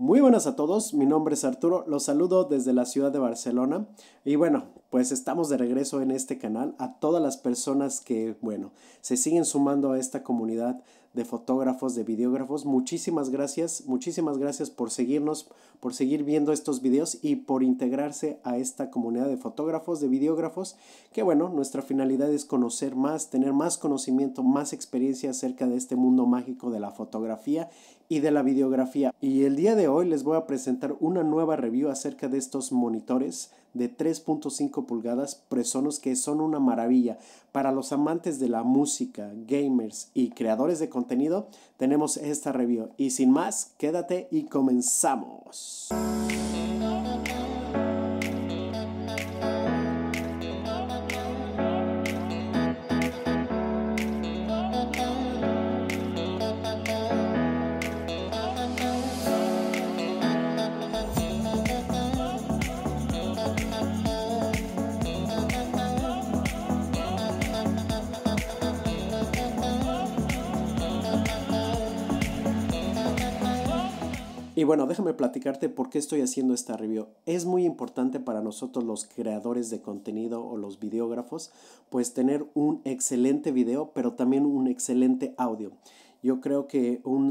Muy buenas a todos, mi nombre es Arturo, los saludo desde la ciudad de Barcelona y bueno, pues estamos de regreso en este canal. A todas las personas que, bueno, se siguen sumando a esta comunidad de fotógrafos, de videógrafos, muchísimas gracias por seguirnos, por seguir viendo estos videos y por integrarse a esta comunidad de fotógrafos, de videógrafos, que bueno, nuestra finalidad es conocer más, tener más conocimiento, más experiencia acerca de este mundo mágico de la fotografía y de la videografía. Y el día de hoy les voy a presentar una nueva review acerca de estos monitores de 3.5 pulgadas PreSonus que son una maravilla. Para los amantes de la música, gamers y creadores de contenido, tenemos esta review. Y sin más, quédate y comenzamos. Y bueno, déjame platicarte por qué estoy haciendo esta review. Es muy importante para nosotros los creadores de contenido o los videógrafos, pues tener un excelente video, pero también un excelente audio. Yo creo que un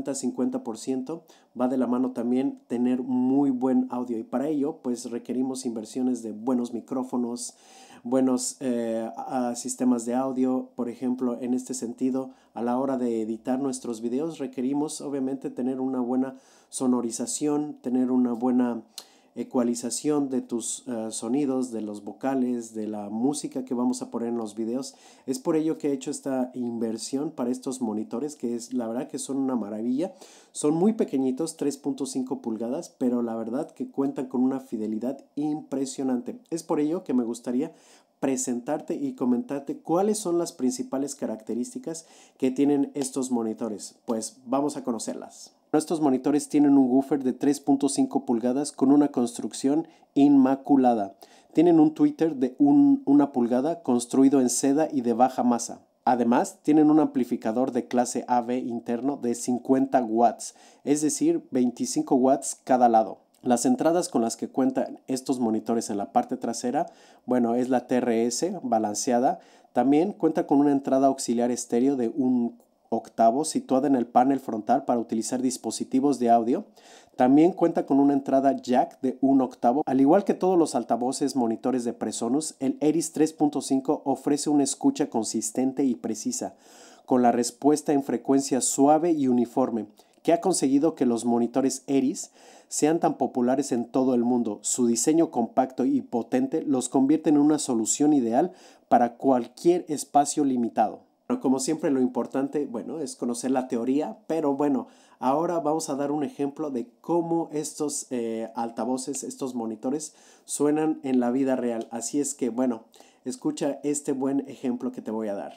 50-50% va de la mano también tener muy buen audio y para ello pues requerimos inversiones de buenos micrófonos, buenos sistemas de audio. Por ejemplo, en este sentido, a la hora de editar nuestros videos requerimos obviamente tener una buena sonorización, tener una buena ecualización de tus sonidos, de los vocales, de la música que vamos a poner en los videos. Es por ello que he hecho esta inversión para estos monitores, que es la verdad que son una maravilla. Son muy pequeñitos, 3.5 pulgadas, pero la verdad que cuentan con una fidelidad impresionante. Es por ello que me gustaría presentarte y comentarte cuáles son las principales características que tienen estos monitores. Pues vamos a conocerlas. Estos monitores tienen un woofer de 3.5 pulgadas con una construcción inmaculada. Tienen un tweeter de 1 pulgada construido en seda y de baja masa. Además, tienen un amplificador de clase AB interno de 50 watts, es decir, 25 watts cada lado. Las entradas con las que cuentan estos monitores en la parte trasera, bueno, es la TRS balanceada. También cuenta con una entrada auxiliar estéreo de 1 octavo situada en el panel frontal para utilizar dispositivos de audio. También cuenta con una entrada jack de 1 octavo. Al igual que todos los altavoces monitores de PreSonus, el Eris 3.5 ofrece una escucha consistente y precisa, con la respuesta en frecuencia suave y uniforme, que ha conseguido que los monitores Eris sean tan populares en todo el mundo. Su diseño compacto y potente los convierte en una solución ideal para cualquier espacio limitado. Como siempre, lo importante, bueno, es conocer la teoría, pero bueno, ahora vamos a dar un ejemplo de cómo estos altavoces, estos monitores suenan en la vida real. Así es que, bueno, escucha este buen ejemplo que te voy a dar.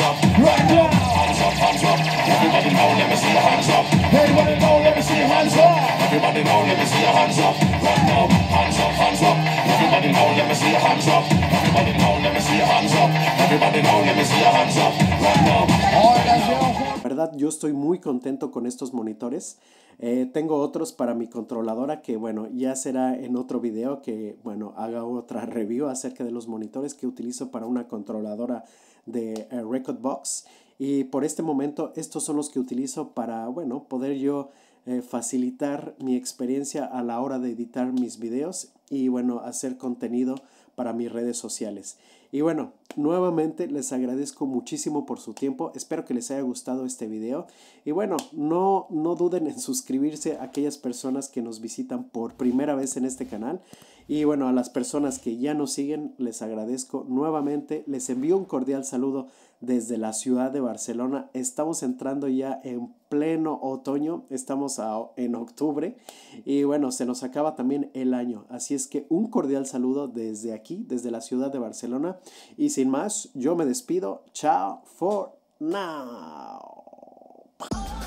La verdad, yo estoy muy contento con estos monitores. Tengo otros para mi controladora que, bueno, ya será en otro video que, bueno, haga otra review acerca de los monitores que utilizo para una controladora de Rekordbox. Y por este momento, estos son los que utilizo para, bueno, poder yo facilitar mi experiencia a la hora de editar mis videos y, bueno, hacer contenido para mis redes sociales. Y bueno, nuevamente les agradezco muchísimo por su tiempo. Espero que les haya gustado este video. Y bueno, no duden en suscribirse a aquellas personas que nos visitan por primera vez en este canal. Y bueno, a las personas que ya nos siguen, les agradezco nuevamente. Les envío un cordial saludo desde la ciudad de Barcelona. Estamos entrando ya en pleno otoño, estamos en octubre y bueno, se nos acaba también el año. Así es que un cordial saludo desde aquí, desde la ciudad de Barcelona. Y sin más, yo me despido. Ciao for now.